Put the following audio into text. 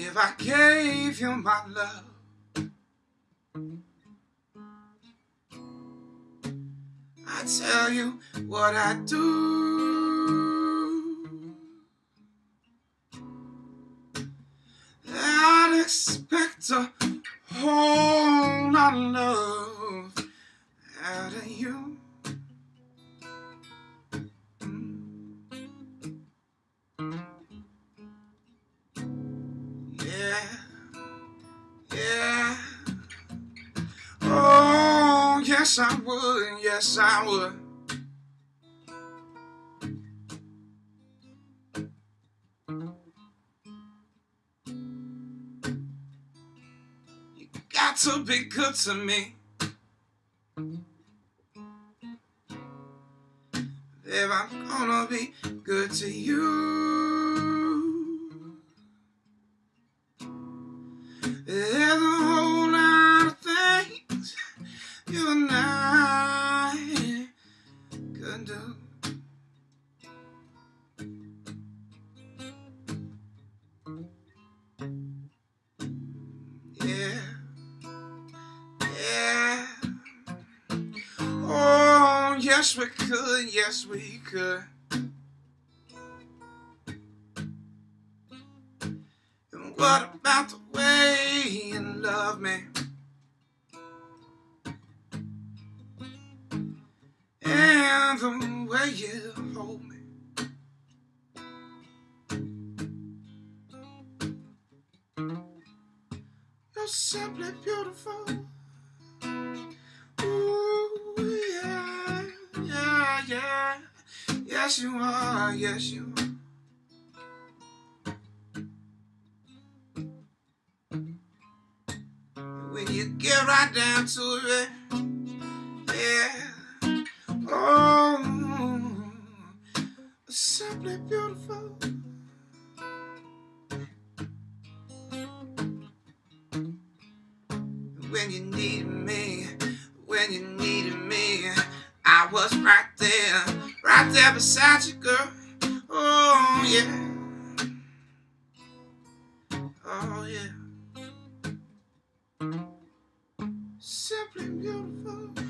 If I gave you my love, I tell you what I do. I'd expect a whole lot of love out of you. Yeah, yeah. Oh, yes I would, yes I would. You got to be good to me. If I'm gonna be good to you, there's a whole lot of things you and I could do. Yeah, yeah. Oh, yes we could, yes we could. And what about the way you love me? And the way you hold me. You're simply beautiful. Ooh, yeah, yeah, yeah. Yes you are, yes you are. When you get right down to it, yeah. Oh, simply beautiful. When you needed me, when you needed me, I was right there beside you, girl. Oh yeah, oh yeah. Simply beautiful.